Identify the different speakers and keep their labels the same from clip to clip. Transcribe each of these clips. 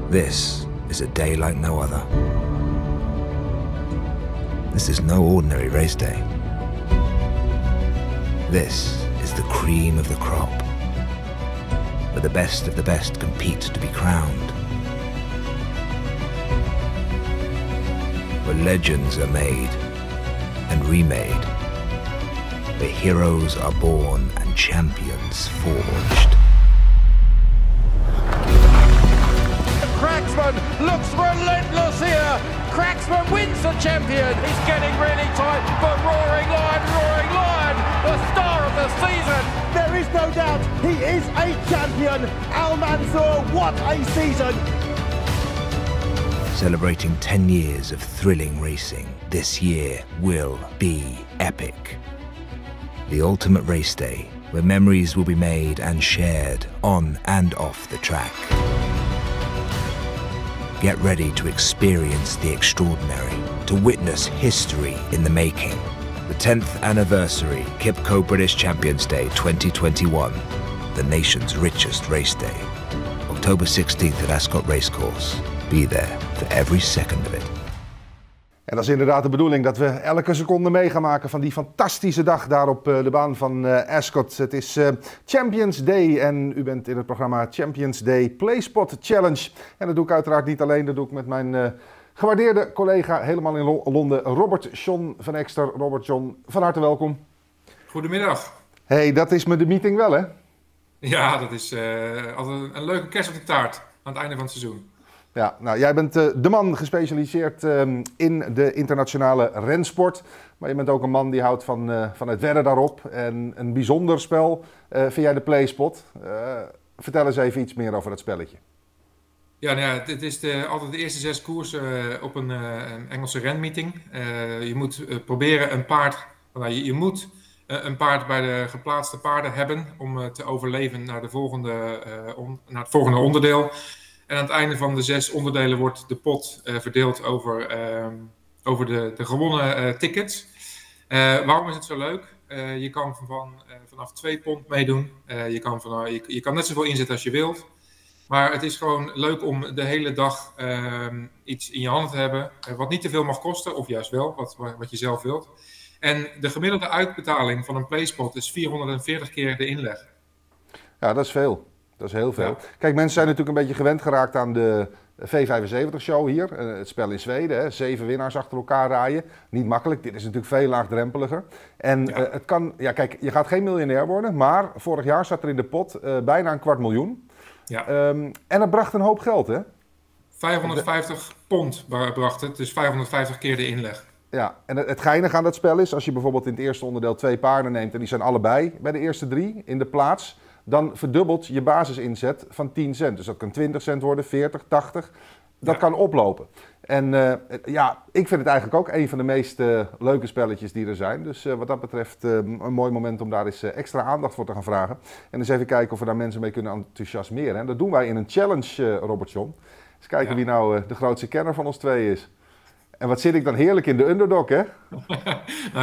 Speaker 1: This is a day like no other. This is no ordinary race day. This is the cream of the crop, where the best of the best compete to be crowned, where legends are made and remade, where heroes are born and champions forged.
Speaker 2: Cracksman looks relentless here. Cracksman wins the champion. He's getting really tight, but Roaring Lion, the star of the season.
Speaker 3: There is no doubt he is a champion. Al Mansour, what a season.
Speaker 1: Celebrating 10 years of thrilling racing, this year will be epic. The ultimate race day, where memories will be made and shared on and off the track. Get ready to experience the extraordinary, to witness history in the making. The 10th anniversary KIPCO British Champions Day 2021, the nation's richest race day. October 16th at Ascot Racecourse. Be there for every second of it.
Speaker 4: En dat is inderdaad de bedoeling, dat we elke seconde mee gaan maken van die fantastische dag daar op de baan van Ascot. Het is Champions Day en u bent in het programma Champions Day PlaySpot Challenge. En dat doe ik uiteraard niet alleen, dat doe ik met mijn gewaardeerde collega helemaal in Londen, Robert John van Ekster. Robert John, van harte welkom.
Speaker 5: Goedemiddag.
Speaker 4: Hey, dat is me de meeting wel, hè?
Speaker 5: Ja, dat is altijd een leuke kerst op de taart aan het einde van het seizoen.
Speaker 4: Ja, nou, jij bent de man gespecialiseerd in de internationale rensport. Maar je bent ook een man die houdt van het wedden daarop. En een bijzonder spel vind jij de PlaySpot. Vertel eens even iets meer over dat spelletje.
Speaker 5: Ja, nou ja, dit is altijd de eerste 6 koersen op een Engelse renmeeting. Je moet proberen een paard... Je moet een paard bij de geplaatste paarden hebben om te overleven naar het volgende onderdeel. En aan het einde van de 6 onderdelen wordt de pot verdeeld over de gewonnen tickets. Waarom is het zo leuk? Je kan vanaf 2 pond meedoen. Je kan net zoveel inzetten als je wilt. Maar het is gewoon leuk om de hele dag iets in je handen te hebben. Wat niet te veel mag kosten, of juist wel, wat je zelf wilt. En de gemiddelde uitbetaling van een PlaySpot is 440 keer de inleg.
Speaker 4: Ja, dat is veel. Dat is heel veel.
Speaker 5: Ja.
Speaker 4: Kijk, mensen zijn natuurlijk een beetje gewend geraakt aan de V75-show hier. Het spel in Zweden, hè. 7 winnaars achter elkaar rijden. Niet makkelijk, dit is natuurlijk veel laagdrempeliger. En
Speaker 5: Ja.
Speaker 4: het kan, ja kijk, je gaat geen miljonair worden, maar vorig jaar zat er in de pot bijna $250.000.
Speaker 5: Ja.
Speaker 4: En dat bracht een hoop geld, hè?
Speaker 5: 550 pond bracht het, dus 550 keer de inleg.
Speaker 4: Ja, en het geinige aan dat spel is, als je bijvoorbeeld in het eerste onderdeel 2 paarden neemt en die zijn allebei bij de eerste 3 in de plaats, dan verdubbelt je basisinzet van 10 cent. Dus dat kan 20 cent worden, 40, 80. Dat kan oplopen. En ja, ik vind het eigenlijk ook een van de meest leuke spelletjes die er zijn. Dus wat dat betreft een mooi moment om daar eens extra aandacht voor te gaan vragen. En eens even kijken of we daar mensen mee kunnen enthousiasmeren. En dat doen wij in een challenge, Robert John. Eens kijken wie nou de grootste kenner van ons twee is. En wat zit ik dan heerlijk in de underdog, hè?
Speaker 5: Nou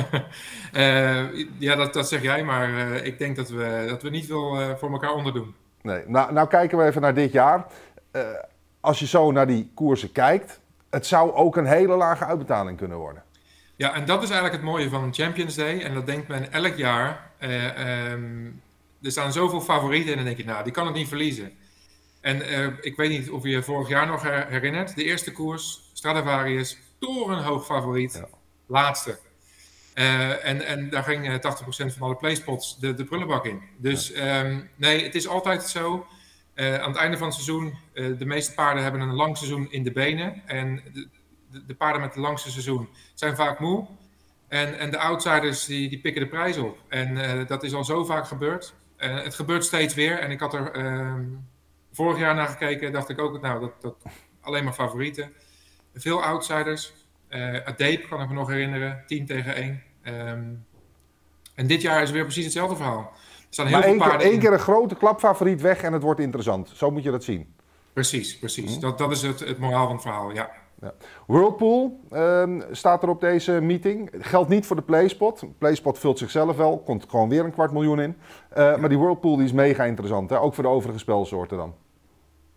Speaker 5: ja, dat zeg jij, maar ik denk dat we niet veel voor elkaar onderdoen.
Speaker 4: Nee, nou kijken we even naar dit jaar. Als je zo naar die koersen kijkt, het zou ook een hele lage uitbetaling kunnen worden.
Speaker 5: Ja, en dat is eigenlijk het mooie van een Champions Day. En dat denkt men elk jaar. Er staan zoveel favorieten en dan denk je, nou, die kan het niet verliezen. En ik weet niet of je je vorig jaar nog herinnert. De eerste koers, Stradivarius, torenhoog favoriet. Ja. Laatste. En daar ging 80% van alle playspots de prullenbak in. Dus nee, het is altijd zo. Aan het einde van het seizoen, de meeste paarden hebben een lang seizoen in de benen. En de paarden met het langste seizoen zijn vaak moe. En de outsiders die pikken de prijs op. En dat is al zo vaak gebeurd. Het gebeurt steeds weer. En ik had er vorig jaar naar gekeken. Dacht ik ook, nou, dat alleen maar favorieten. Veel outsiders. Adeep kan ik me nog herinneren. 10-1. En dit jaar is weer precies hetzelfde verhaal. Er staan heel veel paarden
Speaker 4: één keer een grote klapfavoriet weg en het wordt interessant. Zo moet je dat zien.
Speaker 5: Precies. Dat is het moraal van het verhaal, ja.
Speaker 4: Ja. Whirlpool staat er op deze meeting. Geldt niet voor de PlaySpot. PlaySpot vult zichzelf wel. Komt gewoon weer $250.000 in. Maar die Whirlpool die is mega interessant. Hè? Ook voor de overige spelsoorten dan.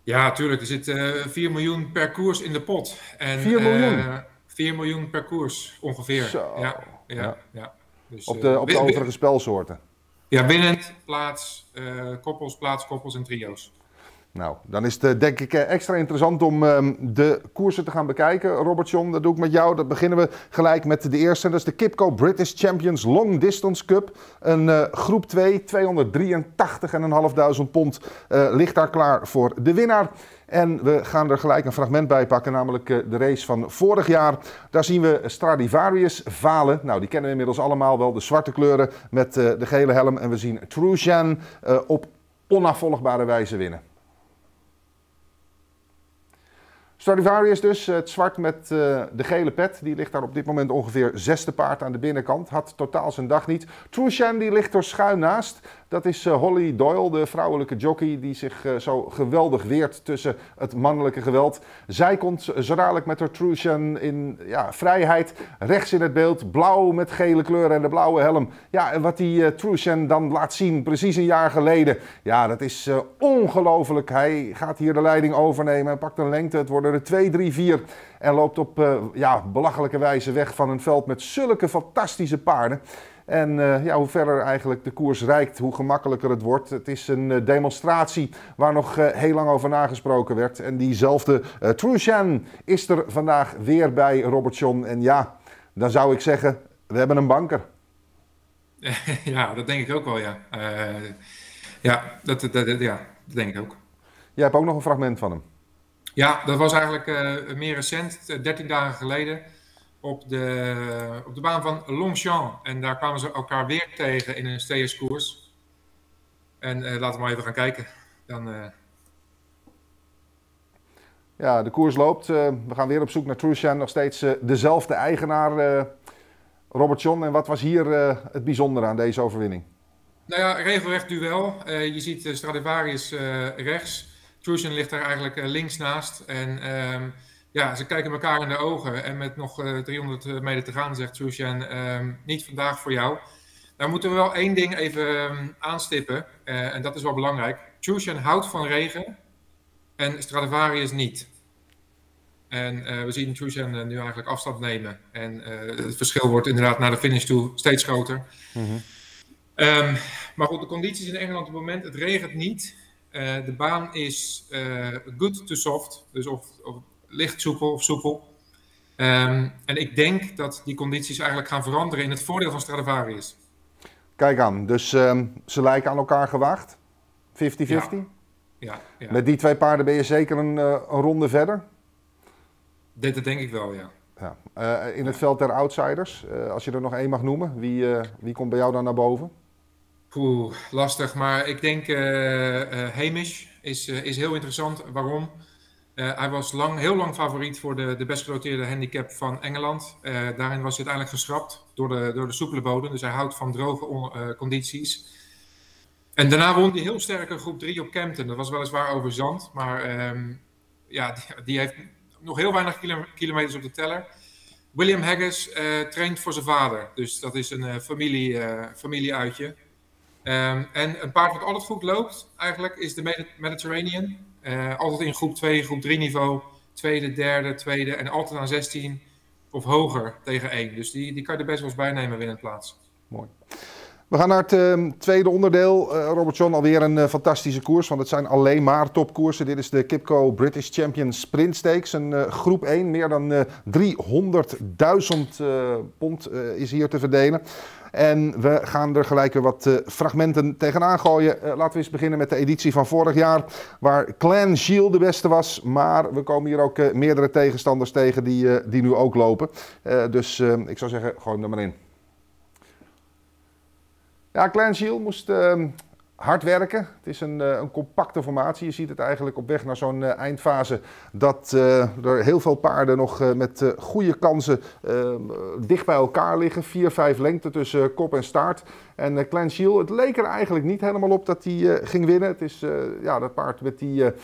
Speaker 5: Ja, tuurlijk. Er zit 4 miljoen per koers in de pot. En,
Speaker 4: 4 miljoen?
Speaker 5: 4 miljoen per koers, ongeveer.
Speaker 4: Zo.
Speaker 5: Ja. Dus,
Speaker 4: Op de overige spelsoorten.
Speaker 5: Ja, winnend, koppels, koppels en trio's.
Speaker 4: Nou, dan is het denk ik extra interessant om de koersen te gaan bekijken. Robert-Jon, dat doe ik met jou. Dat beginnen we gelijk met de eerste. Dat is de Kipco British Champions Long Distance Cup. Een groep 2, 283.500 pond ligt daar klaar voor de winnaar. En we gaan er gelijk een fragment bij pakken, namelijk de race van vorig jaar. Daar zien we Stradivarius Vale. Nou, die kennen we inmiddels allemaal wel, de zwarte kleuren met de gele helm. En we zien Trujan op onafvolgbare wijze winnen. Stradivarius dus, het zwart met de gele pet. Die ligt daar op dit moment ongeveer 6e paard aan de binnenkant. Had totaal zijn dag niet. Trujan die ligt er schuin naast. Dat is Holly Doyle, de vrouwelijke jockey die zich zo geweldig weert tussen het mannelijke geweld. Zij komt zo dadelijk met haar Trujan in vrijheid. Rechts in het beeld, blauw met gele kleuren en de blauwe helm. Ja, en wat die Trujan dan laat zien, precies een jaar geleden. Ja, dat is ongelooflijk. Hij gaat hier de leiding overnemen en pakt een lengte. Het worden er 2, 3, 4 en loopt op belachelijke wijze weg van een veld met zulke fantastische paarden. En hoe verder eigenlijk de koers reikt, hoe gemakkelijker het wordt. Het is een demonstratie waar nog heel lang over nagesproken werd. En diezelfde Trujan is er vandaag weer bij, Robert-Jon. En ja, dan zou ik zeggen, we hebben een banker.
Speaker 5: Ja, dat denk ik ook wel, ja. Dat denk ik ook.
Speaker 4: Jij hebt ook nog een fragment van hem.
Speaker 5: Ja, dat was eigenlijk meer recent, 13 dagen geleden. Op de baan van Longchamp. En daar kwamen ze elkaar weer tegen in een steerskoers. En laten we maar even gaan kijken.
Speaker 4: Ja, de koers loopt. We gaan weer op zoek naar Trujan. Nog steeds dezelfde eigenaar, Robert-Jon. En wat was hier het bijzondere aan deze overwinning?
Speaker 5: Nou ja, regelrecht duel. Je ziet Stradivarius rechts. Trujan ligt daar eigenlijk links naast. En ze kijken elkaar in de ogen. En met nog 300 meter te gaan zegt Trujan, niet vandaag voor jou. Nou moeten we wel één ding even aanstippen. En dat is wel belangrijk. Trujan houdt van regen. En Stradivarius niet. En we zien Trujan nu eigenlijk afstand nemen. En het verschil wordt inderdaad naar de finish toe steeds groter. Mm-hmm. Maar goed, de condities in Engeland op het moment, het regent niet. De baan is good to soft, dus of licht soepel of soepel. En ik denk dat die condities eigenlijk gaan veranderen in het voordeel van Stradivarius. Kijk
Speaker 4: aan, dus ze lijken aan elkaar gewaagd? 50-50?
Speaker 5: Ja.
Speaker 4: Met die twee paarden ben je zeker een ronde verder?
Speaker 5: Dat denk ik wel, ja.
Speaker 4: In het veld der outsiders, als je er nog één mag noemen, wie komt bij jou dan naar boven?
Speaker 5: Lastig, maar ik denk Hamish is heel interessant. Waarom? Hij was heel lang favoriet voor de best genoteerde handicap van Engeland. Daarin was hij uiteindelijk geschrapt door de soepele bodem. Dus hij houdt van droge condities. En daarna won hij heel sterke groep 3 op Kempton. Dat was weliswaar over zand, maar die heeft nog heel weinig kilometers op de teller. William Haggis traint voor zijn vader. Dus dat is een familieuitje. En een paard wat altijd goed loopt, eigenlijk, is de Mediterranean. Altijd in groep 2, groep 3 niveau. Tweede, derde, tweede en altijd aan 16 of hoger tegen 1. Dus die kan je er best wel eens bij nemen winnend plaats.
Speaker 4: Mooi. We gaan naar het tweede onderdeel. Robert-Jon, alweer een fantastische koers, want het zijn alleen maar topkoersen. Dit is de Kipco British Champions Sprint Stakes. Een groep 1, meer dan 300.000 pond is hier te verdelen. En we gaan er gelijk weer wat fragmenten tegenaan gooien. Laten we eens beginnen met de editie van vorig jaar, waar Clan Gilles de beste was. Maar we komen hier ook meerdere tegenstanders tegen die nu ook lopen. Dus ik zou zeggen, gooi hem er maar in. Ja, Clan Gilles moest hard werken. Het is een compacte formatie. Je ziet het eigenlijk op weg naar zo'n eindfase dat er heel veel paarden nog met goede kansen dicht bij elkaar liggen. 4-5 lengte tussen kop en staart. En Clan Gilles, het leek er eigenlijk niet helemaal op dat hij ging winnen. Het is dat paard met die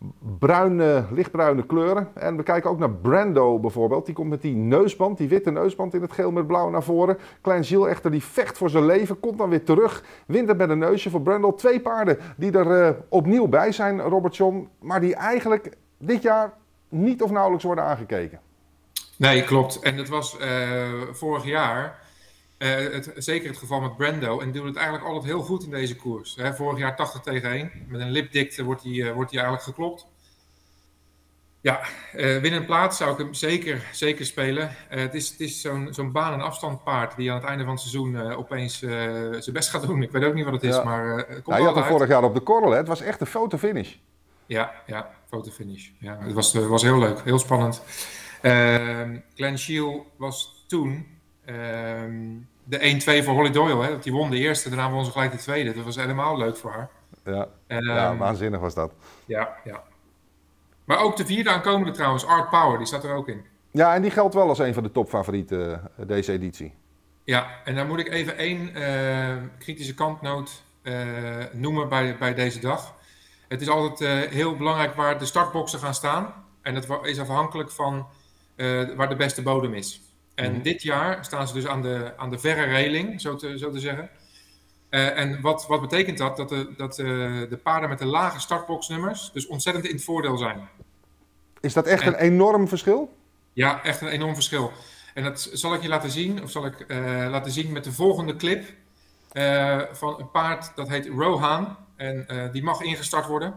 Speaker 4: lichtbruine kleuren. En we kijken ook naar Brando bijvoorbeeld. Die komt met die neusband, die witte neusband in het geel met blauw naar voren. Klein Gilles echter, die vecht voor zijn leven, komt dan weer terug. Wint het met een neusje voor Brando. 2 paarden die er opnieuw bij zijn, Robert John. Maar die eigenlijk dit jaar niet of nauwelijks worden aangekeken.
Speaker 5: Nee, klopt. En dat was vorig jaar zeker het geval met Brando. En die doet het eigenlijk altijd heel goed in deze koers. Vorig jaar 80-1. Met een lipdikte wordt hij eigenlijk geklopt. Ja, winnend plaats zou ik hem zeker spelen. Het is zo'n baan- en afstandpaard die aan het einde van het seizoen opeens zijn best gaat doen. Ik weet ook niet wat het is, maar het komt
Speaker 4: je had hem
Speaker 5: uit.
Speaker 4: vorig jaar op de korrel, hè? Het was echt een fotofinish.
Speaker 5: Ja, fotofinish. Ja, het was heel leuk, heel spannend. Glen Shiel was toen de 1-2 voor Holly Doyle. Hè? Die won de eerste, daarna won ze gelijk de tweede. Dat was helemaal leuk voor haar.
Speaker 4: Ja, waanzinnig was dat.
Speaker 5: Ja. Maar ook de vierde aankomende trouwens, Art Power, die staat er ook in.
Speaker 4: Ja, en die geldt wel als een van de topfavorieten deze editie.
Speaker 5: Ja, en dan moet ik even één kritische kantnoot noemen bij deze dag. Het is altijd heel belangrijk waar de startboxen gaan staan. En dat is afhankelijk van waar de beste bodem is. En dit jaar staan ze dus aan de verre reling, zo te zeggen. En wat betekent dat? Dat de paarden met de lage startboxnummers dus ontzettend in het voordeel zijn.
Speaker 4: Is dat echt een enorm verschil?
Speaker 5: Ja, echt een enorm verschil. En dat zal ik je laten zien, of zal ik laten zien met de volgende clip van een paard dat heet Rohan. En die mag ingestart worden.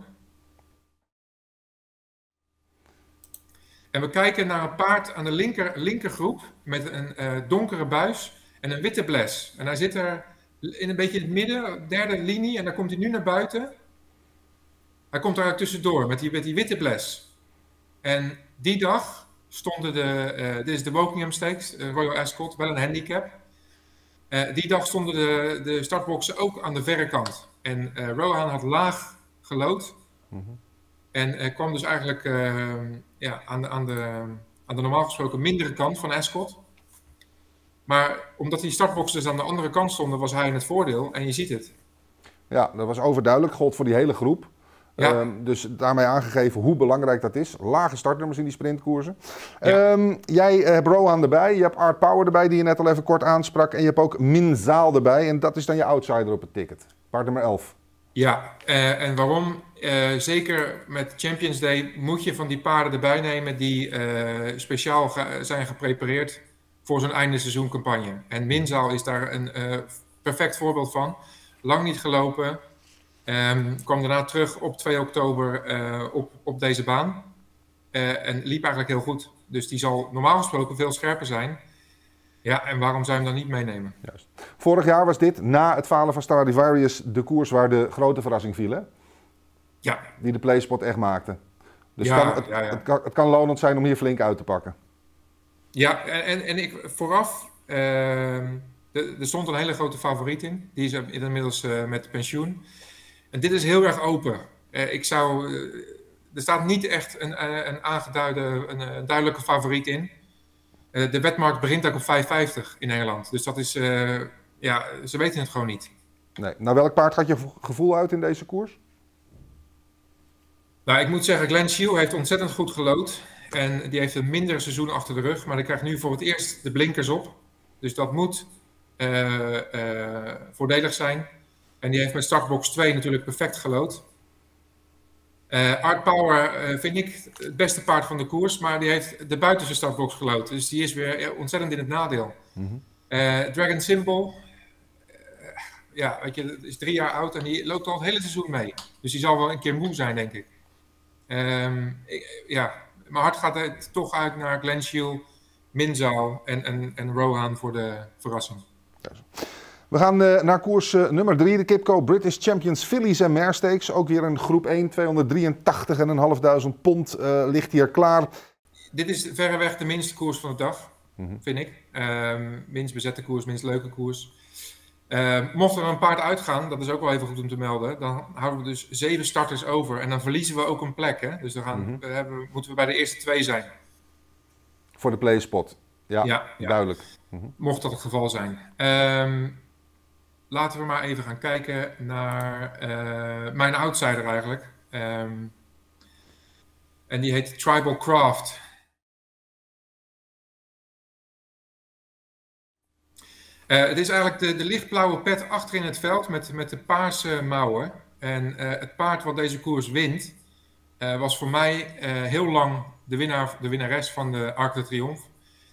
Speaker 5: En we kijken naar een paard aan de linkergroep met een donkere buis en een witte bles. En hij zit er in een beetje in het midden, derde linie, en daar komt hij nu naar buiten. Hij komt daar tussendoor met die witte bles. En die dag stonden dit is de Wokingham Stakes, Royal Ascot, wel een handicap. Die dag stonden de startboxen ook aan de verre kant. En Rohan had laag gelood. En kwam dus eigenlijk aan de normaal gesproken mindere kant van Ascot. Maar omdat die startboxen dus aan de andere kant stonden, was hij in het voordeel. En je ziet het. Ja,
Speaker 4: dat was overduidelijk. Gold voor die hele groep. Ja. Dus daarmee aangegeven hoe belangrijk dat is. Lage startnummers in die sprintkoersen. Ja. Jij hebt Rohan erbij. Je hebt Art Power erbij, die je net al even kort aansprak. En je hebt ook Minzaal erbij. En dat is dan je outsider op het ticket. Paard nummer 11.
Speaker 5: Ja, en waarom? Zeker met Champions Day moet je van die paarden erbij nemen die speciaal zijn geprepareerd voor zo'n einde seizoencampagne. En Minzaal is daar een perfect voorbeeld van. Lang niet gelopen. Kwam daarna terug op 2 oktober op deze baan. En liep eigenlijk heel goed. Dus die zal normaal gesproken veel scherper zijn. Ja, en waarom zou je hem dan niet meenemen?
Speaker 4: Juist. Vorig jaar was dit, na het falen van Stradivarius, de koers waar de grote verrassing viel, hè?
Speaker 5: Ja.
Speaker 4: Die de playspot echt maakte. Dus het kan lonend zijn om hier flink uit te pakken.
Speaker 5: Ja, en ik vooraf... er stond een hele grote favoriet in. Die is inmiddels met pensioen. En dit is heel erg open. Er staat niet echt een duidelijke favoriet in. De wedmarkt begint ook op 5,50 in Nederland. Dus dat is... ze weten het gewoon niet.
Speaker 4: Nee. Nou, welk paard gaat je gevoel uit in deze koers?
Speaker 5: Nou, ik moet zeggen, Glen Shiel heeft ontzettend goed gelood. En die heeft een minder seizoen achter de rug. Maar die krijgt nu voor het eerst de blinkers op. Dus dat moet voordelig zijn. En die heeft met startbox 2 natuurlijk perfect gelood. Art Power vind ik het beste paard van de koers. Maar die heeft de buitenste startbox gelood. Dus die is weer ontzettend in het nadeel. Dragon Symbol... weet je, is 3 jaar oud en die loopt al het hele seizoen mee. Dus die zal wel een keer moe zijn, denk ik. Mijn hart gaat toch uit naar Glen Shiel, Minzaal en Rohan voor de verrassing.
Speaker 4: We gaan naar koers nummer 3, de Kipco British Champions Fillies en Mare Stakes. Ook weer een groep 1, 283.500 pond ligt hier klaar.
Speaker 5: Dit is verreweg de minste koers van de dag, vind ik. Minst bezette koers, minst leuke koers. Mocht er een paard uitgaan, dat is ook wel even goed om te melden, dan houden we dus 7 starters over en dan verliezen we ook een plek. Hè? Dus dan moeten we bij de eerste 2 zijn.
Speaker 4: Voor de playspot, ja. Duidelijk.
Speaker 5: Mocht dat het geval zijn. Laten we maar even gaan kijken naar mijn outsider eigenlijk. En die heet Tribal Craft. Het is eigenlijk de lichtblauwe pet achter in het veld met de paarse mouwen. En het paard wat deze koers wint, was voor mij heel lang de winnares van de Arc de Triomphe.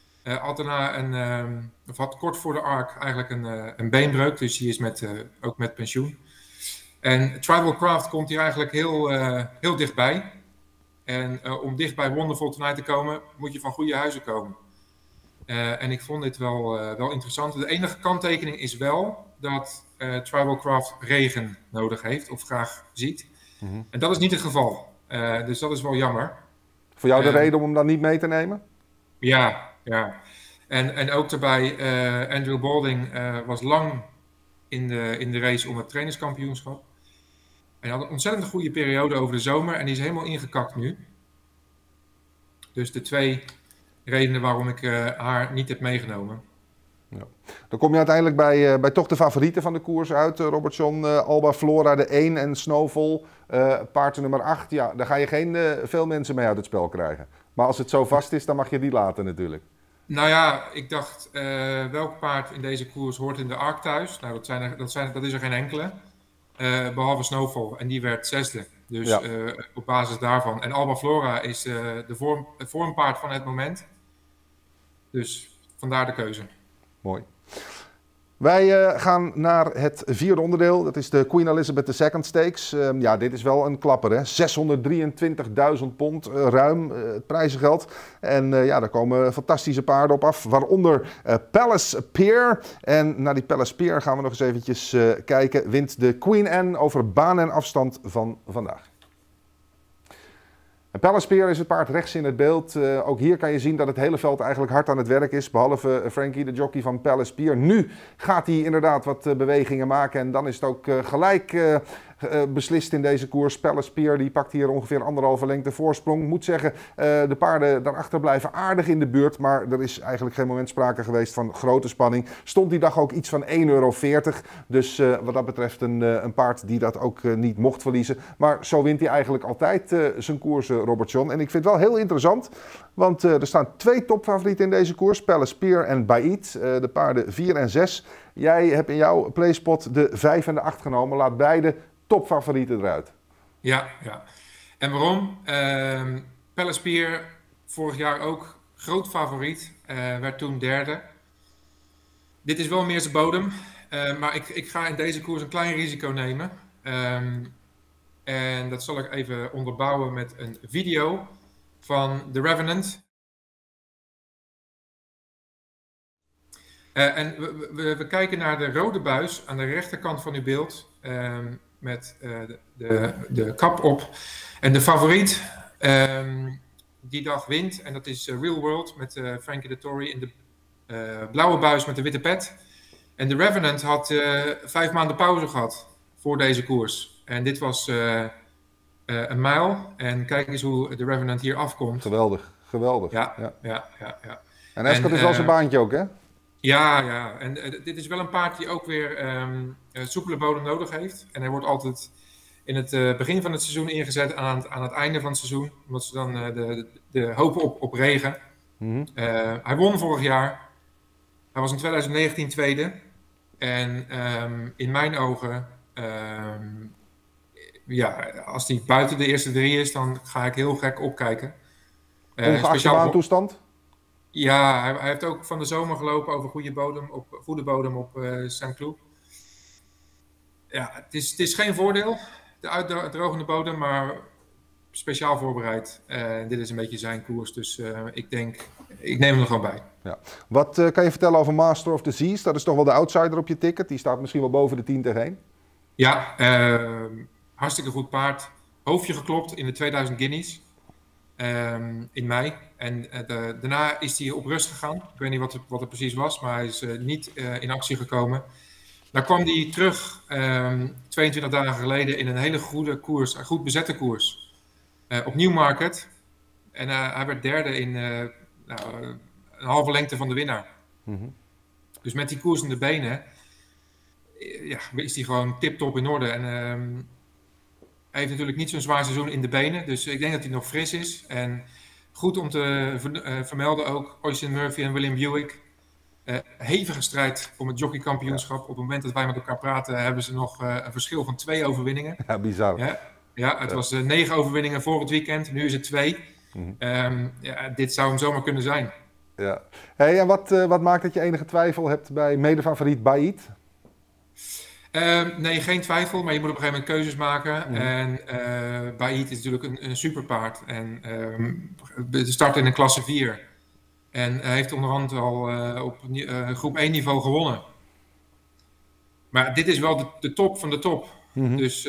Speaker 5: Had kort voor de Arc eigenlijk een beenbreuk, dus die is ook met pensioen. En Tribal Craft komt hier eigenlijk heel dichtbij. En om dicht bij Wonderful Tonight te komen, moet je van goede huizen komen. En ik vond dit wel interessant. De enige kanttekening is wel dat Tribal Craft regen nodig heeft of graag ziet. Mm-hmm. En dat is niet het geval. Dus dat is wel jammer.
Speaker 4: Voor jou de reden om hem dan niet mee te nemen?
Speaker 5: Ja. En ook daarbij, Andrew Balding was lang in de race om het trainerskampioenschap. En hij had een ontzettend goede periode over de zomer en die is helemaal ingekakt nu. Dus de 2 redenen waarom ik haar niet heb meegenomen.
Speaker 4: Ja. Dan kom je uiteindelijk bij toch de favorieten van de koers uit, Robert-Jan. Alba Flora de 1 en Snowfall, paard nummer 8. Ja, daar ga je geen veel mensen mee uit het spel krijgen. Maar als het zo vast is, dan mag je die laten natuurlijk.
Speaker 5: Nou ja, ik dacht, welk paard in deze koers hoort in de Arc thuis? Nou, dat is er geen enkele. Behalve Snowfall. En die werd 6e. Dus ja. Op basis daarvan. En Alba Flora is het vormpaard van het moment. Dus vandaar de keuze.
Speaker 4: Mooi. Wij gaan naar het 4e onderdeel. Dat is de Queen Elizabeth II Stakes. Ja, dit is wel een klapper, hè. 623.000 pond, ruim het prijzengeld. En ja, daar komen fantastische paarden op af. Waaronder Palace Pier. En naar die Palace Pier gaan we nog eens eventjes kijken. Wint de Queen Anne over baan en afstand van vandaag. Palace Pier is het paard rechts in het beeld. Ook hier kan je zien dat het hele veld eigenlijk hard aan het werk is. Behalve Frankie, de jockey van Palace Pier. Nu gaat hij inderdaad wat bewegingen maken. En dan is het ook gelijk beslist in deze koers. Palace Pier die pakt hier ongeveer 1,5 lengte voorsprong. Moet zeggen, de paarden daarachter blijven aardig in de buurt. Maar er is eigenlijk geen moment sprake geweest van grote spanning. Stond die dag ook iets van €1,40. Dus wat dat betreft een paard die dat ook niet mocht verliezen. Maar zo wint hij eigenlijk altijd zijn koersen, Robert-Jan. En ik vind het wel heel interessant. Want er staan 2 topfavorieten in deze koers. Palace Pier en Bait. De paarden 4 en 6. Jij hebt in jouw playspot de 5 en de 8 genomen. Laat beide topfavorieten eruit.
Speaker 5: Ja. En waarom? Palace Pier, vorig jaar ook groot favoriet. Werd toen 3e. Dit is wel meer zijn bodem. Maar ik ga in deze koers een klein risico nemen. En dat zal ik even onderbouwen met een video van The Revenant. En we kijken naar de rode buis aan de rechterkant van uw beeld. Met de kap op. En de favoriet die dag wint. En dat is Real World met Frankie Dettori in de blauwe buis met de witte pet. En de Revenant had 5 maanden pauze gehad voor deze koers. En dit was een mijl. En kijk eens hoe de Revenant hier afkomt.
Speaker 4: Geweldig.
Speaker 5: Ja.
Speaker 4: En Ascot is wel zijn baantje ook, hè?
Speaker 5: Ja. En dit is wel een paard die ook weer soepele bodem nodig heeft. En hij wordt altijd in het begin van het seizoen ingezet aan het einde van het seizoen. Omdat ze dan de hopen op regen. Mm-hmm. Hij won vorig jaar. Hij was in 2019 tweede. En in mijn ogen, als hij buiten de eerste 3 is, dan ga ik heel gek opkijken.
Speaker 4: Ongeacht de baantoestand?
Speaker 5: Ja, hij heeft ook van de zomer gelopen over goede bodem op Saint-Cloud. Ja, het is geen voordeel, de uitdrogende bodem, maar speciaal voorbereid. Dit is een beetje zijn koers, dus ik neem hem er gewoon bij.
Speaker 4: Ja. Wat kan je vertellen over Master of the Seas? Dat is toch wel de outsider op je ticket. Die staat misschien wel boven de 10/1.
Speaker 5: Ja, hartstikke goed paard. Hoofdje geklopt in de 2000 guineas. In mei. En daarna is hij op rust gegaan. Ik weet niet wat het precies was, maar hij is niet in actie gekomen. Daar kwam hij terug 22 dagen geleden in een hele goede koers, een goed bezette koers. Op Newmarket. En hij werd 3e in een halve lengte van de winnaar. Mm-hmm. Dus met die koers in de benen is hij gewoon tip-top in orde. En Hij heeft natuurlijk niet zo'n zwaar seizoen in de benen, dus ik denk dat hij nog fris is. En goed om te vermelden ook, Austin Murphy en William Buick. Hevige strijd om het jockeykampioenschap. Op het moment dat wij met elkaar praten, hebben ze nog een verschil van 2 overwinningen.
Speaker 4: Ja, bizar.
Speaker 5: Ja, het was 9 overwinningen voor het weekend, nu is het 2. Dit zou hem zomaar kunnen zijn.
Speaker 4: Ja. Hey, en wat maakt dat je enige twijfel hebt bij medefavoriet Baaid?
Speaker 5: Nee, geen twijfel, maar je moet op een gegeven moment keuzes maken. En Baaid is natuurlijk een superpaard. En start in een klasse 4. En hij heeft onderhand al op groep 1 niveau gewonnen. Maar dit is wel de top van de top. Dus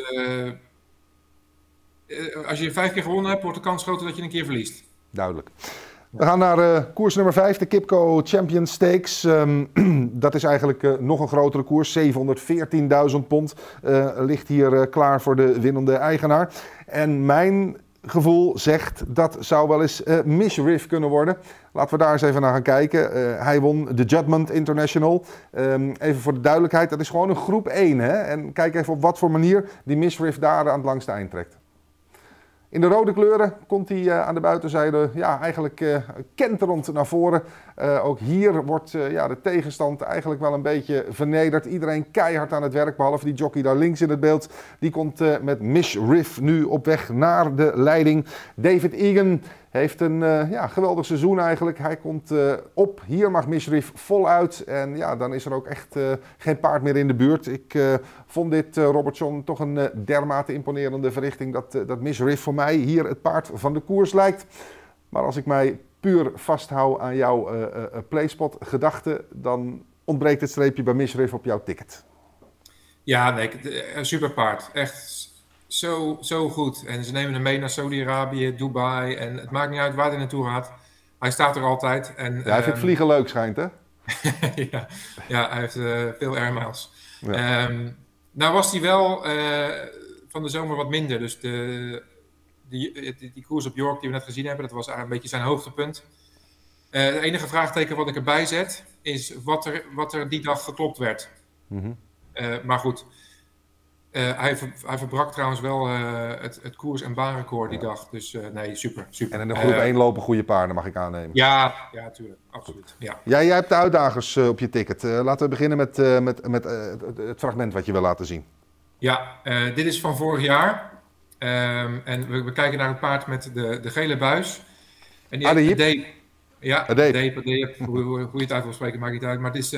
Speaker 5: als je 5 keer gewonnen hebt, wordt de kans groter dat je een keer verliest.
Speaker 4: Duidelijk. We gaan naar koers nummer 5, de Kipco Champion Stakes. Dat is eigenlijk nog een grotere koers. 714.000 pond ligt hier klaar voor de winnende eigenaar. En mijn gevoel zegt dat zou wel eens Mishriff kunnen worden. Laten we daar eens even naar gaan kijken. Hij won de Judgment International. Even voor de duidelijkheid, dat is gewoon een groep 1. Hè? En kijk even op wat voor manier die Mishriff daar aan het langste eind trekt. In de rode kleuren komt hij aan de buitenzijde eigenlijk kenterend naar voren. Ook hier wordt de tegenstand eigenlijk wel een beetje vernederd. Iedereen keihard aan het werk, behalve die jockey daar links in het beeld. Die komt met Mishriff nu op weg naar de leiding. David Egan heeft een geweldig seizoen eigenlijk. Hij komt op. Hier mag Mishriff voluit. En ja, dan is er ook echt geen paard meer in de buurt. Ik vond dit, Robert John, toch een dermate imponerende verrichting dat Mishriff voor mij hier het paard van de koers lijkt. Maar als ik mij puur vasthoud aan jouw playspot gedachte, dan ontbreekt het streepje bij Mishriff op jouw ticket.
Speaker 5: Ja, nee, een superpaard. Echt zo goed. En ze nemen hem mee naar Saudi-Arabië, Dubai. En het maakt niet uit waar hij naartoe gaat. Hij staat er altijd. En,
Speaker 4: hij vindt vliegen leuk, schijnt, hè?
Speaker 5: ja, hij heeft veel airmiles.
Speaker 4: Ja.
Speaker 5: Nou was hij wel van de zomer wat minder. Dus die koers op York die we net gezien hebben, dat was eigenlijk een beetje zijn hoogtepunt. Het enige vraagteken wat ik erbij zet, is wat er die dag geklopt werd. Maar goed, hij verbrak trouwens wel het koers- en baanrecord die dag. Dus nee, super.
Speaker 4: En in de groep 1 lopen goede paarden, mag ik aannemen.
Speaker 5: Ja, tuurlijk. Absoluut. Ja.
Speaker 4: Jij hebt de uitdagers op je ticket. Laten we beginnen met het fragment wat je wil laten zien.
Speaker 5: Ja, dit is van vorig jaar. En we kijken naar het paard met de gele buis. En die Adeep. Ja, Adeep. Hoe je het uit wil spreken, maakt niet uit. Maar het is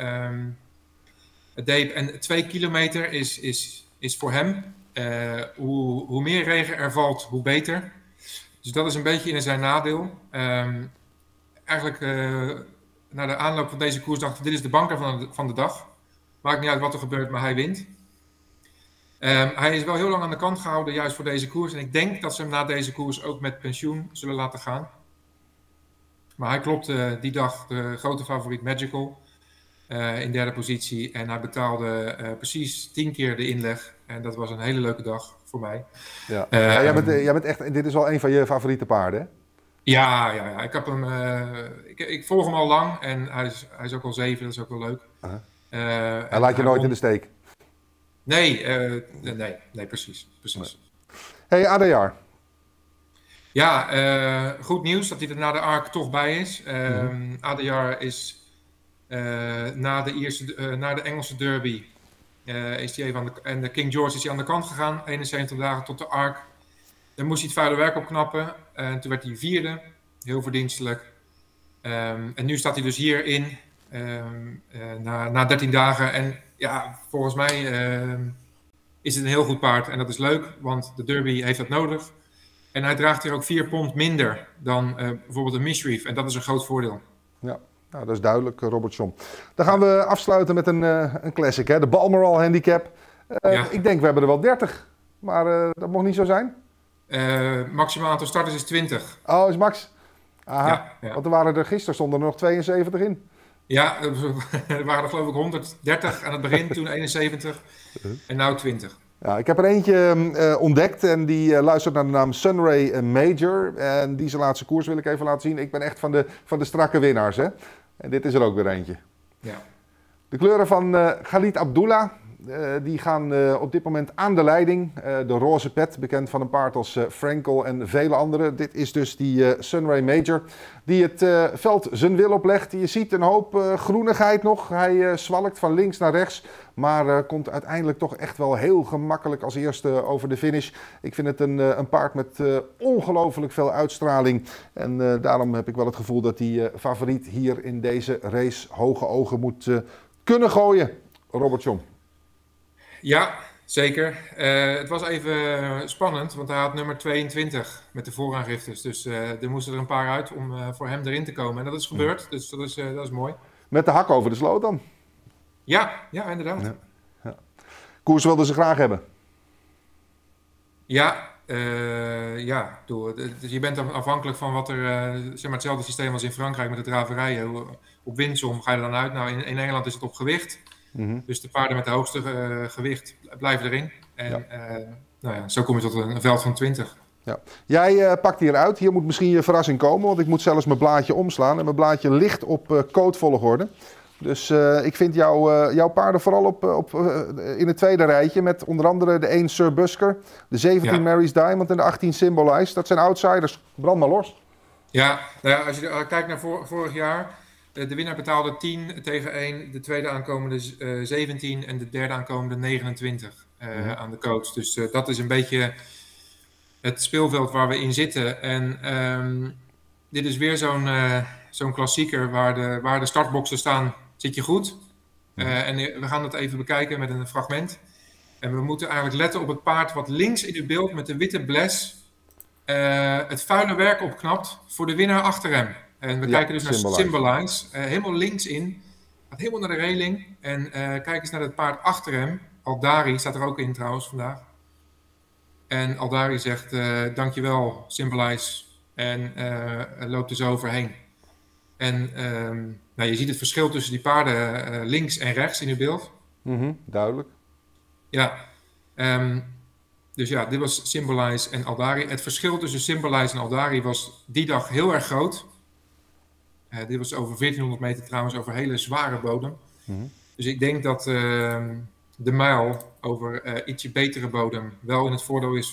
Speaker 5: Adeep. En 2 kilometer is voor hem. Hoe meer regen er valt, hoe beter. Dus dat is een beetje in zijn nadeel. Eigenlijk na de aanloop van deze koers dacht ik, dit is de banker van de dag. Maakt niet uit wat er gebeurt, maar hij wint. Hij is wel heel lang aan de kant gehouden, juist voor deze koers. En ik denk dat ze hem na deze koers ook met pensioen zullen laten gaan. Maar hij klopte die dag de grote favoriet Magical in derde positie. En hij betaalde precies 10 keer de inleg. En dat was een hele leuke dag voor mij.
Speaker 4: Ja. Jij bent echt, dit is wel een van je favoriete paarden, hè?
Speaker 5: Ja. Ik heb hem, ik volg hem al lang. En hij is ook al 7, dat is ook wel leuk.
Speaker 4: Hij laat je nooit in de steek.
Speaker 5: Nee, precies.
Speaker 4: Hey, Adayar.
Speaker 5: Ja, goed nieuws dat hij er na de ARC toch bij is. Adayar is na de Engelse derby is hij even en de King George is hij aan de kant gegaan. 71 dagen tot de ARC. Dan moest hij het vuile werk opknappen. En toen werd hij 4e. Heel verdienstelijk. En nu staat hij dus hierin na 13 dagen. En ja, volgens mij is het een heel goed paard. En dat is leuk, want de derby heeft dat nodig. En hij draagt hier ook 4 pond minder dan bijvoorbeeld een Mishriff. En dat is een groot voordeel.
Speaker 4: Ja, nou, dat is duidelijk, Robert John. Dan gaan we afsluiten met een classic, hè? De Balmoral Handicap. Ik denk, we hebben er wel 30. Maar dat mocht niet zo zijn?
Speaker 5: Maximaal aantal starters is 20.
Speaker 4: Oh, is max? Aha,
Speaker 5: ja.
Speaker 4: Want er waren er gisteren stonden er nog 72 in.
Speaker 5: Ja, er waren er geloof ik 130 aan het begin, toen 71 en nu 20.
Speaker 4: Ja, ik heb er eentje ontdekt en die luistert naar de naam Sunray Major. En die zijn laatste koers wil ik even laten zien. Ik ben echt van de strakke winnaars, hè. En dit is er ook weer eentje.
Speaker 5: Ja.
Speaker 4: De kleuren van Khalid Abdullah. Die gaan op dit moment aan de leiding. De roze pet, bekend van een paard als Frankel en vele anderen. Dit is dus die Sunray Major die het veld zijn wil oplegt. Je ziet een hoop groenigheid nog. Hij zwalkt van links naar rechts. Maar komt uiteindelijk toch echt wel heel gemakkelijk als eerste over de finish. Ik vind het een paard met ongelooflijk veel uitstraling. En daarom heb ik wel het gevoel dat die favoriet hier in deze race hoge ogen moet kunnen gooien. Robert-Jan.
Speaker 5: Ja, zeker. Het was even spannend, want hij had nummer 22 met de vooraangiftes. Dus er moesten er een paar uit om voor hem erin te komen. En dat is gebeurd, dus dat is mooi.
Speaker 4: Met de hak over de sloot dan?
Speaker 5: Ja, inderdaad.
Speaker 4: Ja. Koers wilden ze graag hebben.
Speaker 5: Ja, dus je bent dan afhankelijk van wat er, zeg maar hetzelfde systeem als in Frankrijk met de draverijen. Op winsom ga je er dan uit. Nou, in Engeland is het op gewicht. Dus de paarden met de hoogste gewicht blijven erin. En zo kom je tot een veld van 20.
Speaker 4: Ja. Jij pakt hier uit. Hier moet misschien je verrassing komen, want ik moet zelfs mijn blaadje omslaan. En mijn blaadje ligt op codevolgorde. Dus ik vind jouw paarden vooral in het tweede rijtje. Met onder andere de 1 Sir Busker, de 17 Mary's Diamond en de 18 Symbolize. Dat zijn outsiders. Brand maar los.
Speaker 5: Ja, nou ja, als je kijkt naar vorig jaar. De winnaar betaalde 10 tegen 1. De tweede aankomende 17 en de derde aankomende 29 aan de coach. Dus dat is een beetje het speelveld waar we in zitten. En dit is weer zo'n klassieker waar de startboxen staan. Zit je goed? En we gaan dat even bekijken met een fragment. En we moeten eigenlijk letten op het paard wat links in het beeld met de witte bles het vuile werk opknapt voor de winnaar achter hem. En we kijken dus naar Symbolize. Helemaal links in. Gaat helemaal naar de reling. En kijk eens naar het paard achter hem. Aldari staat er ook in trouwens vandaag. En Aldari zegt dankjewel Symbolize. En loopt er zo overheen. En je ziet het verschil tussen die paarden links en rechts in het beeld.
Speaker 4: Duidelijk.
Speaker 5: Ja. Dus ja, dit was Symbolize en Aldari. Het verschil tussen Symbolize en Aldari was die dag heel erg groot. Dit was over 1400 meter trouwens, over hele zware bodem. Dus ik denk dat de mijl over ietsje betere bodem wel in het voordeel is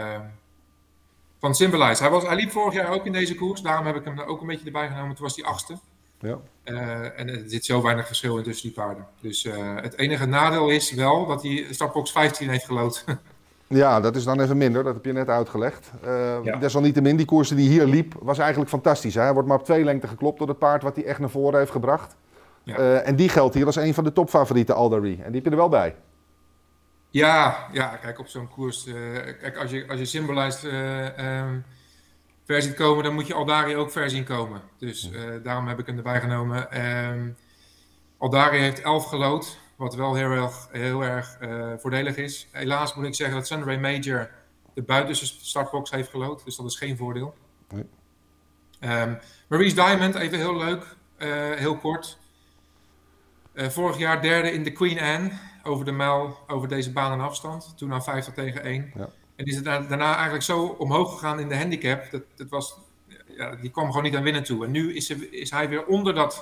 Speaker 5: van Symbolize. Hij liep vorig jaar ook in deze koers, daarom heb ik hem er ook een beetje erbij genomen. Toen was hij 8e. Ja. En er zit zo weinig verschil in tussen die paarden. Dus het enige nadeel is wel dat hij startbox 15 heeft gelood.
Speaker 4: Ja, dat is dan even minder. Dat heb je net uitgelegd. Desalniettemin, die koers die hier liep, was eigenlijk fantastisch. Hè? Hij wordt maar op 2 lengten geklopt door het paard wat hij echt naar voren heeft gebracht. Ja. En die geldt hier als een van de topfavorieten, Aldari. En die heb je er wel bij.
Speaker 5: Ja, kijk, op zo'n koers... kijk, als je Symbolize ver ziet komen, dan moet je Aldari ook ver zien komen. Dus daarom heb ik hem erbij genomen. Aldari heeft 11 gelood. Wat wel heel erg voordelig is. Helaas moet ik zeggen dat Sunray Major de buitenste startbox heeft gelood. Dus dat is geen voordeel. Nee. Mary's Diamond, even heel leuk. Heel kort. Vorig jaar derde in de Queen Anne. Over de mijl, over deze baan en afstand. Toen aan 50 tegen 1. Ja. En is het daarna eigenlijk zo omhoog gegaan in de handicap. Die kwam gewoon niet aan winnen toe. En nu is hij weer onder dat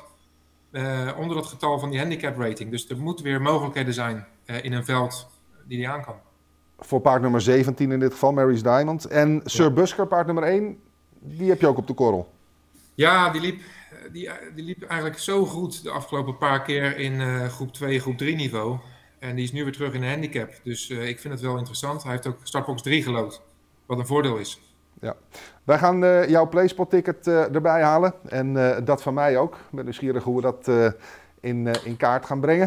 Speaker 5: getal van die handicap rating. Dus er moeten weer mogelijkheden zijn in een veld die hij aan kan. Voor
Speaker 4: paard nummer 17 in dit geval, Mary's Diamond. En Sir Busker, paard nummer 1, die heb je ook op de korrel.
Speaker 5: Ja, die liep eigenlijk zo goed de afgelopen paar keer in groep 2, groep 3 niveau. En die is nu weer terug in de handicap. Dus ik vind het wel interessant. Hij heeft ook startbox 3 gelood. Wat een voordeel is. Ja.
Speaker 4: Wij gaan jouw PlaySpot ticket erbij halen. En dat van mij ook. Ik ben nieuwsgierig hoe we dat in kaart gaan brengen.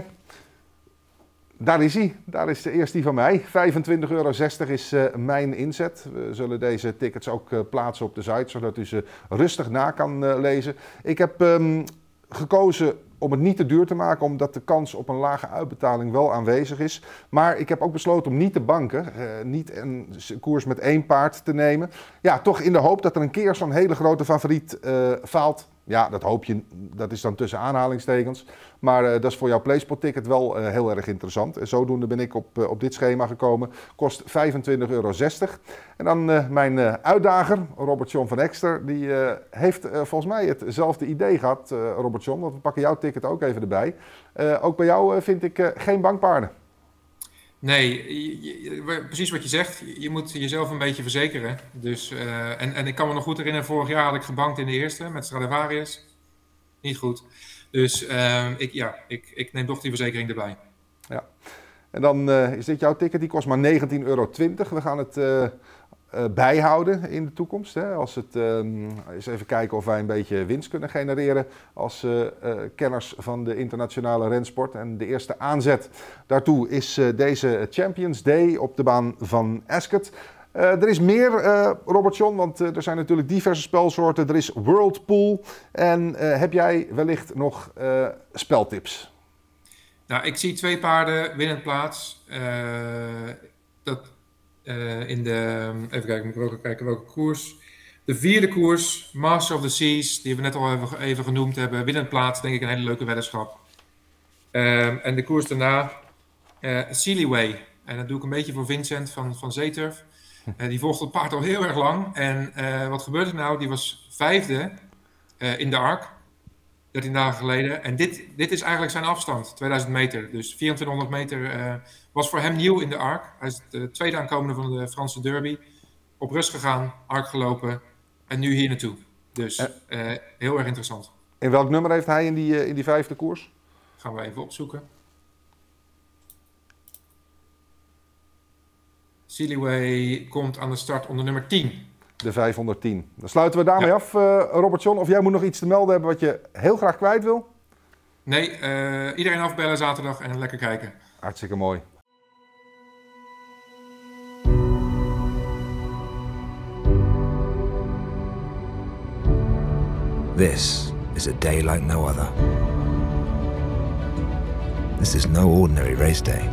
Speaker 4: Daar is hij. Daar is eerst die van mij. €25,60 is mijn inzet. We zullen deze tickets ook plaatsen op de site, zodat u ze rustig na kan lezen. Ik heb gekozen om het niet te duur te maken, omdat de kans op een lage uitbetaling wel aanwezig is. Maar ik heb ook besloten om niet te banken, niet een koers met 1 paard te nemen. Ja, toch in de hoop dat er een keer zo'n hele grote favoriet faalt. Ja, dat hoop je, dat is dan tussen aanhalingstekens. Maar dat is voor jouw PlaySpot ticket wel heel erg interessant. En zodoende ben ik op dit schema gekomen. Kost €25,60. En dan mijn uitdager, Robert-Jan van Ekster, die heeft volgens mij hetzelfde idee gehad, Robert-Jan. Want we pakken jouw ticket ook even erbij. Ook bij jou vind ik geen bankpaarden.
Speaker 5: Nee, precies wat je zegt. Je moet jezelf een beetje verzekeren. Dus, en ik kan me nog goed herinneren, vorig jaar had ik gebankt in de eerste met Stradivarius. Niet goed. Dus ik neem toch die verzekering erbij.
Speaker 4: Ja. En dan is dit jouw ticket, die kost maar €19,20. We gaan het bijhouden in de toekomst. Hè? Als het, eens even kijken of wij een beetje winst kunnen genereren als kenners van de internationale rensport. En de eerste aanzet daartoe is deze Champions Day op de baan van Ascot. Er is meer, Robert-Jan, want er zijn natuurlijk diverse spelsoorten. Er is Whirlpool. En heb jij wellicht nog speltips?
Speaker 5: Nou, ik zie 2 paarden winnend plaats. In de, even kijken welke koers. De 4e koers, Master of the Seas, die we net al even genoemd hebben. Winnend plaats, denk ik een hele leuke weddenschap. En de koers daarna, Sealy-Way. En dat doe ik een beetje voor Vincent van Zeeturf. Die volgt het paard al heel erg lang. En wat gebeurt er nou? Die was 5e in de Ark, 13 dagen geleden. En dit is eigenlijk zijn afstand, 2000 meter. Dus 2400 meter was voor hem nieuw in de Ark. Hij is de tweede aankomende van de Franse Derby. Op rust gegaan, Ark gelopen en nu hier naartoe. Dus heel erg interessant.
Speaker 4: En welk nummer heeft hij in die 5e koers?
Speaker 5: Gaan we even opzoeken. Sealy-Way komt aan de start onder nummer 10.
Speaker 4: De 510. Dan sluiten we daarmee af, Robert-Jan. Of jij moet nog iets te melden hebben wat je heel graag kwijt wil?
Speaker 5: Nee, iedereen afbellen zaterdag en lekker kijken.
Speaker 4: Hartstikke mooi.
Speaker 1: This is a day like no other. This is no ordinary race day.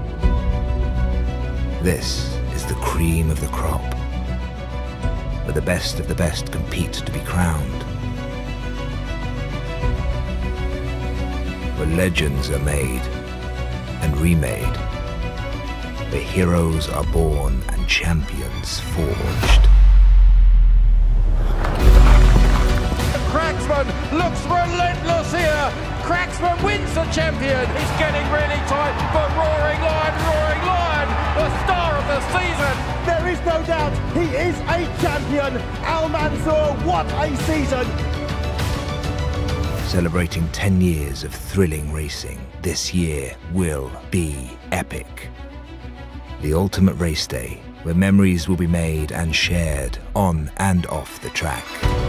Speaker 1: This is the cream of the crop, where the best of the best compete to be crowned, where legends are made and remade, where heroes are born and champions forged.
Speaker 2: Cracksman looks relentless here. Cracksman wins the champion. He's getting really tight, but Roaring Lion, the star of the season.
Speaker 3: There is no doubt he is a champion. Al Mansour, what a season.
Speaker 1: Celebrating 10 years of thrilling racing, this year will be epic. The ultimate race day, where memories will be made and shared on and off the track.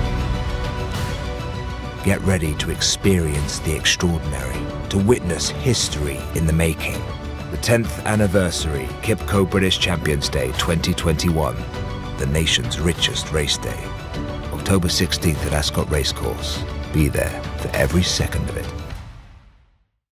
Speaker 1: Get ready to experience the extraordinary, to witness history in the making. The 10th anniversary Kipco British Champions Day 2021, the nation's richest race day. October 16th at Ascot Racecourse. Be there for every second of it.